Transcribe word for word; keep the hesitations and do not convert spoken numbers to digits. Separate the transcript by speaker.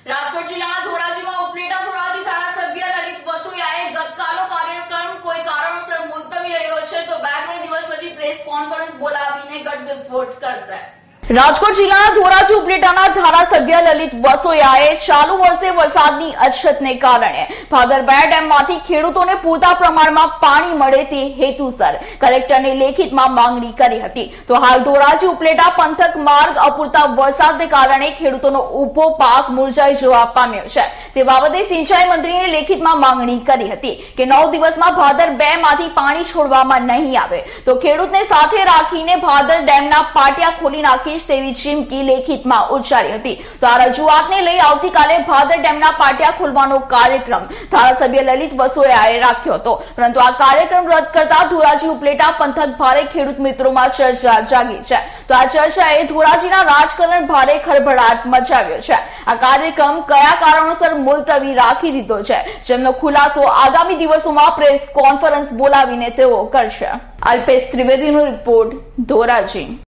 Speaker 1: રાજકોટ જિલ્લાના ધોરાજીમાં ઉપલેટા ધોરાજી ધારાસભ્ય લલિત વસોયાએ ગતકાલનો કાર્યક્રમ કોઈ કારણોસર મુલતવી રહ્યો છે તો બે ત્રણ દિવસ પછી પ્રેસ કોન્ફરન્સ બોલાવીને ગઢ વિસ્ફોટ કરશે। રાજકોટ જિલ્લાના ધોરાજી ઉપલેટાના ધારાસભ્ય લલિત વસોયાએ ચાલુ વર્ષે વરસાદની અછતને કારણે ભાદર બે ડેમમાંથી ખેડૂતોને પૂરતા પ્રમાણમાં પાણી મળે તે હેતુસર કલેક્ટરને લેખિતમાં માંગણી કરી હતી। તો હાલ ધોરાજી ઉપલેટા પંથક માર્ગ અપૂરતા વરસાદને કારણે ખેડૂતોનો ઉભો પાક મુરઝાઈ જવા પામ્યો છે તે બાબતે સિંચાઈ મંત્રીને લેખિતમાં માંગણી કરી હતી કે નવ દિવસમાં ભાદર બે માંથી પાણી છોડવામાં નહીં આવે તો ખેડૂતને સાથે રાખીને ભાદર ડેમના પાટિયા ખોલી નાખી તેવી ચીમકી લેખિતમાં ઉચ્ચારી હતી। તો આ રજૂઆતને લઈ આવતીકાલે ભાદર ડેમના પાટિયા ખોલવાનો કાર્યક્રમ ધારાસભ્ય લલિત વસોયાએ રાખ્યો હતો, પરંતુ આ કાર્યક્રમ રદ કરતા ધોરાજી ઉપલેટા પંથક ભારે ખેડૂત મિત્રોમાં ચર્ચા જાગી છે। તો આ ચર્ચાએ ધોરાજીના રાજકારણ ભારે ખળભળાટ મચાવ્યો છે। આ કાર્યક્રમ કયા કારણોસર મુલતવી રાખી દીધો છે, જેમનો ખુલાસો આગામી દિવસોમાં પ્રેસ કોન્ફરન્સ બોલાવીને તેઓ કરશે। અલ્પેશ ત્રિવેદીનો રિપોર્ટ, ધોરાજી।